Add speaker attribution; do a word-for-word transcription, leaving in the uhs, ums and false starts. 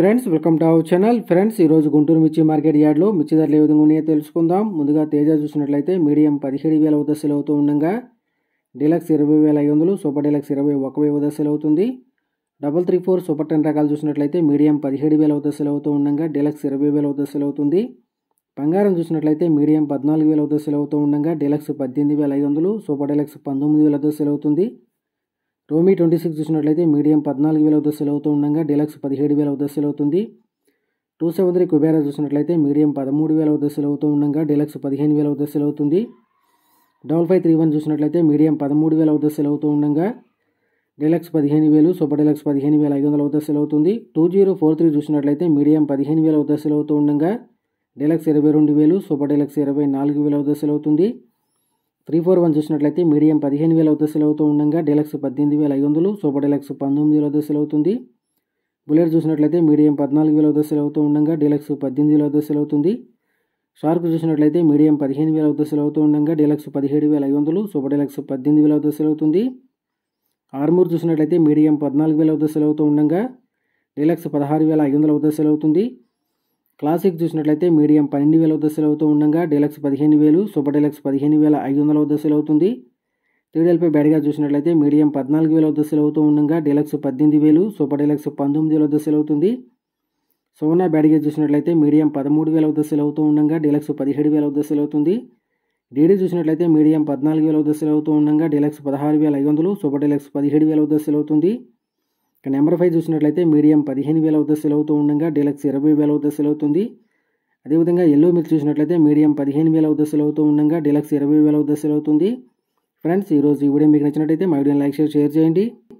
Speaker 1: Friends welcome to our channel. Friends ఈరోజు గుంటూరు మిర్చి market యార్డ్లో మిర్చి ధరలు ఏ విధంగా ఉన్నాయో తెలుసుకుందాం. ముందుగా తేజ చూసినట్లయితే మీడియం పదిహేడు వేల వద్ద సేల్ అవుతూ ఉండగా డీలక్స్ ఇరవై వేల ఐదు వందలు, సూపర్ డీలక్స్ ఇరవై ఒక వెయ్యి వద్ద సేల్ అవుతుంది. Double three four super ten రకాలు చూసినట్లయితే మీడియం పదిహేడు వేల వద్ద సేల్ అవుతూ ఉండగా డీలక్స్ ఇరవై వేల వద్ద సేల్ అవుతుంది. బంగారం చూసినట్లయితే మీడియం పద్నాలుగు వేల వద్ద సేల్ అవుతూ ఉండగా డీలక్స్ పద్దెనిమిది వేల ఐదు వందలు, సూపర్ డీలక్స్ పంతొమ్మిది వేల వద్ద సేల్ అవుతుంది. రోమీ ట్వంటీ సిక్స్ చూసినట్లయితే మీడియం పద్నాలుగు వేల వద్ద సేల్ అవుతూ ఉండగా డీలక్స్ పదిహేడు వేల వద్ద సేల్ అవుతుంది. టూ సెవెన్ త్రీ కుబేరా చూసినట్లయితే మీడియం పదమూడు వేల వద్ద సేల్ అవుతూ ఉండగా డీలక్స్ పదిహేను వేల వద్ద సేల్ అవుతుంది. డబల్ ఫైవ్ త్రీ వన్ చూసినట్లయితే మీడియం పదమూడు వేల వద్ద సేల్ అవుతూ ఉండగా డీలక్స్ పదిహేను వేలు, సూపర్ డీలక్స్ పదిహేను వేల ఐదు వందల వద్ద సేల్ అవుతుంది. టూ జీరో ఫోర్ త్రీ చూసినట్లయితే మీడియం పదిహేను వేల వద్ద సేల్ అవుతూ ఉండగా డీలక్స్ ఇరవై రెండు వేలు, సూపర్ డీలక్స్ ఇరవై నాలుగు వేల వద్ద సేల్ అవుతుంది. త్రీ ఫోర్ వన్ చూసినట్లయితే మీడియం పదిహేను వేల వద్ద సేల్ అవుతూ ఉండగా డీలక్స్ పద్దెనిమిది వేల ఐదు వందలు, సూపర్ డీలక్స్ పంతొమ్మిది వేల వద్ద సేల్ అవుతుంది. బుల్లెట్ చూసినట్లయితే మీడియం పద్నాలుగు వేల వద్ద సేల్ అవుతూ ఉండగా డీలక్స్ పద్దెనిమిది వేల వద్ద సేల్ అవుతుంది. షార్క్ చూసినట్లయితే మీడియం పదిహేను వేల వద్ద సేల్ అవుతూ ఉండగా డీలక్స్ పదిహేడు వేల ఐదు వందలు, సూపర్ డీలక్స్ పద్దెనిమిది వేల వద్ద సేల్ అవుతుంది. ఆర్మూర్ చూసినట్లయితే మీడియం పద్నాలుగు వేల వద్ద సేల్ అవుతూ ఉండగా డీలక్స్ పదహారు వేల ఐదు వందల వద్ద సేల్ అవుతుంది. క్లాసిక్ చూసినట్లయితే మీడియం పన్నెండు వేల వద్ద సేల్ అవుతూ ఉండగా డీలక్స్ పదిహేను వేలు, సూపర్ డీలక్స్ పదిహేను వేల ఐదు వందల వద్ద సేల్ అవుతుంది. త్రీడెల్పై బ్యాడ్గా చూసినట్లయితే మీడియం పద్నాలుగు వేల వద్ద సేల్ అవుతూ ఉండగా డీలక్స్ పద్దెనిమిది వేలు, సూపర్ డీలక్స్ పంతొమ్మిది వేల వద్ద సేల్ అవుతుంది. సోనా బ్యాడ్గా చూసినట్లయితే మీడియం పదమూడు వేల వద్ద సేల్ అవుతూ ఉండగా డీలక్స్ పదిహేడు వేల వద్ద సేల్ అవుతుంది. డీడీ చూసినట్లయితే మీడియం పద్నాలుగు వేల వద్ద సేల్ అవుతూ ఉండగా డీలక్స్ పదహారు వేల ఐదు వందలు, సూపర్ డీలక్స్ పదిహేడు వేల వద్ద సేల్ అవుతుంది. ఇక నెంబర్ ఫైవ్ చూసినట్లయితే మీడియం పదిహేను వేల వద్ద సేల్ అవుతూ ఉండగా డీలక్స్ ఇరవై వేల వద్ద సేల్ అవుతుంది. అదేవిధంగా ఎల్లో మిర్చి చూసినట్లయితే మీడియం పదిహేను వేల వద్ద సేల్ అవుతూ ఉండగా డీలక్స్ ఇరవై వేల వద్ద సేల్ అవుతుంది. ఫ్రెండ్స్ ఈరోజు ఈ వీడియో మీకు నచ్చినట్లయితే మా వీడియోని లైక్ షేర్ షేర్ చేయండి.